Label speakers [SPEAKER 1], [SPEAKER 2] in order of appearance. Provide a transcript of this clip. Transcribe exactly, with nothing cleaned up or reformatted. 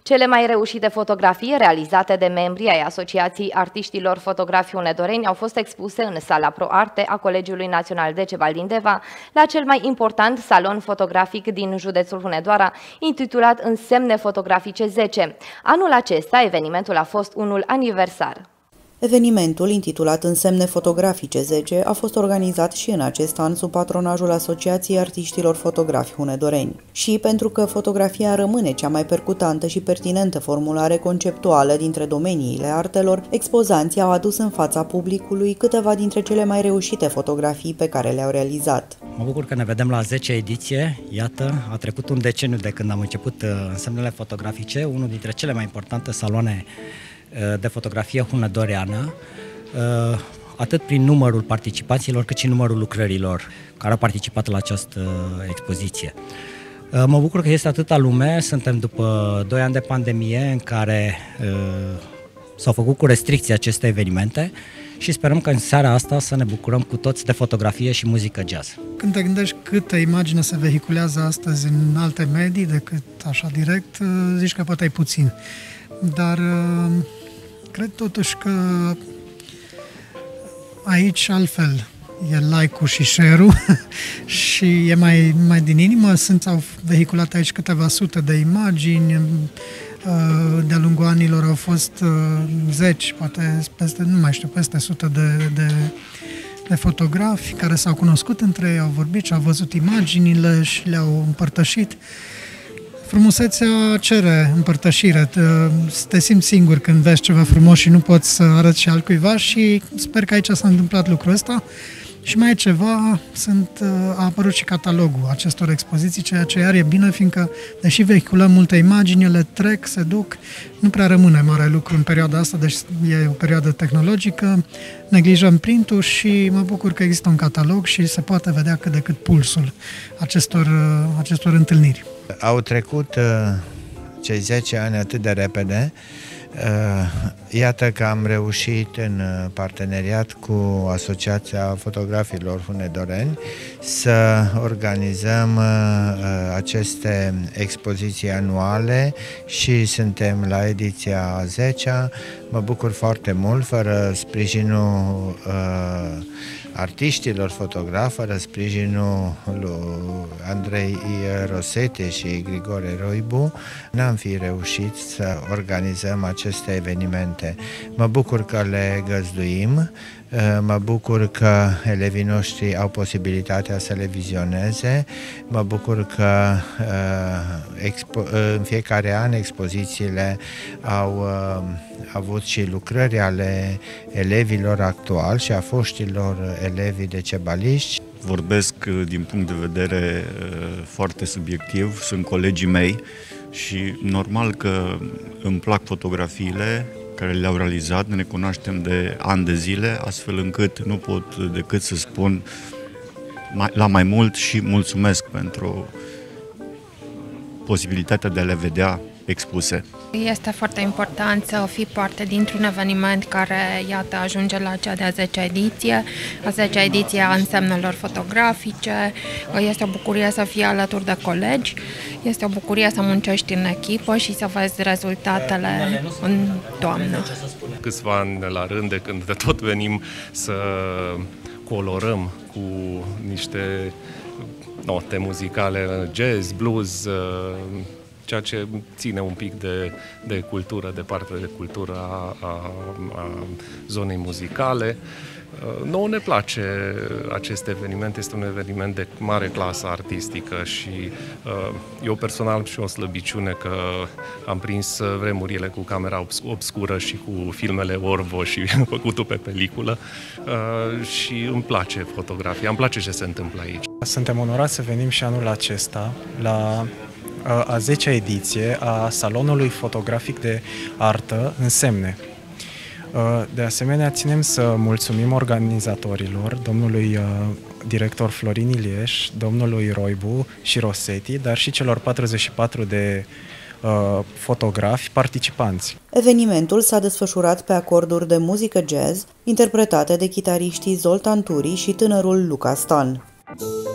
[SPEAKER 1] Cele mai reușite fotografii realizate de membrii ai Asociației Artiștilor Fotografi Hunedoreni au fost expuse în sala ProArte a Colegiului Național Decebal din Deva, la cel mai important salon fotografic din județul Hunedoara, intitulat Însemne fotografice zece. Anul acesta, evenimentul a fost unul aniversar.
[SPEAKER 2] Evenimentul, intitulat Însemne fotografice zece, a fost organizat și în acest an sub patronajul Asociației Artiștilor Fotografi Hunedoreni. Și pentru că fotografia rămâne cea mai percutantă și pertinentă formulare conceptuală dintre domeniile artelor, expozanții au adus în fața publicului câteva dintre cele mai reușite fotografii pe care le-au realizat.
[SPEAKER 3] Mă bucur că ne vedem la a zecea ediție. Iată, a trecut un deceniu de când am început Însemnele fotografice, unul dintre cele mai importante saloane de fotografie hunedoreană, atât prin numărul participațiilor, cât și numărul lucrărilor care au participat la această expoziție. Mă bucur că este atâta lume, suntem după doi ani de pandemie în care s-au făcut cu restricții aceste evenimente și sperăm că în seara asta să ne bucurăm cu toți de fotografie și muzică jazz.
[SPEAKER 4] Când te gândești câtă imagine se vehiculează astăzi în alte medii decât așa direct, zici că poate ai puțin. Dar cred totuși că aici altfel e like-ul și share-ul și e mai, mai din inimă. Sunt, au vehiculat aici câteva sute de imagini, de-a lungul anilor au fost zeci, poate peste, nu mai știu, peste sute de, de, de fotografi care s-au cunoscut între ei, au vorbit și au văzut imaginile și le-au împărtășit. Frumusețea cere împărtășire, te, te simți singur când vezi ceva frumos și nu poți să arăți și altcuiva și sper că aici s-a întâmplat lucrul ăsta. Și mai e ceva, sunt, a apărut și catalogul acestor expoziții, ceea ce iar e bine, fiindcă, deși vehiculăm multe imagini, ele trec, se duc, nu prea rămâne mare lucru în perioada asta, deci e o perioadă tehnologică, neglijăm printul și mă bucur că există un catalog și se poate vedea cât de cât pulsul acestor, acestor întâlniri.
[SPEAKER 5] Au trecut cei zece ani atât de repede. Iată că am reușit în parteneriat cu Asociația Fotografilor Hunedoreni să organizăm aceste expoziții anuale și suntem la ediția a zecea. Mă bucur foarte mult, fără sprijinul artiștilor fotografi, fără sprijinul lui Andrei Rosete și Grigore Roibu, n-am fi reușit să organizăm aceste evenimente. Mă bucur că le găzduim, mă bucur că elevii noștri au posibilitatea să le vizioneze, mă bucur că în fiecare an expozițiile au avut și lucrări ale elevilor actuali și a foștilor elevi decebaliști.
[SPEAKER 6] Vorbesc din punct de vedere foarte subiectiv, sunt colegii mei și normal că îmi plac fotografiile care le-au realizat, ne cunoaștem de ani de zile, astfel încât nu pot decât să spun mai, la mai mult și mulțumesc pentru posibilitatea de a le vedea expuse.
[SPEAKER 7] Este foarte important să fii parte dintr-un eveniment care, iată, ajunge la cea de-a zecea ediție, a zecea ediție a Însemnelor fotografice. Este o bucurie să fii alături de colegi, este o bucurie să muncești în echipă și să vezi rezultatele în toamnă.
[SPEAKER 8] Câțiva ani la rând de când de tot venim să colorăm cu niște note muzicale, jazz, blues, ceea ce ține un pic de, de cultură, de parte de cultură a, a, a zonei muzicale. Nouă ne place acest eveniment, este un eveniment de mare clasă artistică și eu personal și o slăbiciune că am prins vremurile cu camera obscură și cu filmele Orvo și făcutul pe peliculă și îmi place fotografia, îmi place ce se întâmplă aici.
[SPEAKER 9] Suntem onorați să venim și anul acesta la a zecea ediție a Salonului Fotografic de Artă Însemne. De asemenea, ținem să mulțumim organizatorilor, domnului director Florin Ilieș, domnului Roibu și Rosetti, dar și celor patruzeci și patru de fotografi participanți.
[SPEAKER 2] Evenimentul s-a desfășurat pe acorduri de muzică jazz, interpretate de chitariștii Zoltan Turi și tânărul Luca Stan.